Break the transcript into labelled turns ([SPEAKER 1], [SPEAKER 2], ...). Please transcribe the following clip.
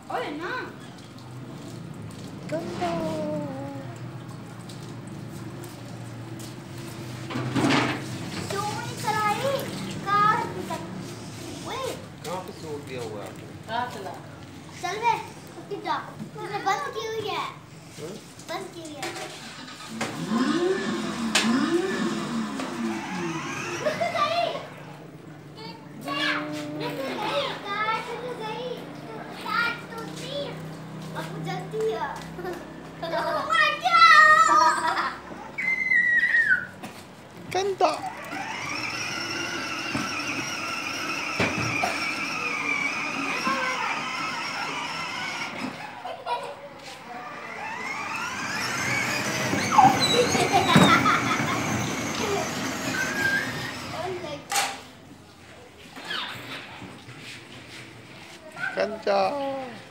[SPEAKER 1] Oye, no.
[SPEAKER 2] गंदा।
[SPEAKER 1] सोनी कराई car ओए
[SPEAKER 2] कहाँ पे सूट दिया हुआ है आपने?
[SPEAKER 3] हाँ चला।
[SPEAKER 1] चल बे उसकी जा तूने बंद की हुई है।
[SPEAKER 2] हाँ?
[SPEAKER 1] बंद की हुई है।
[SPEAKER 2] गंदा। गंदा।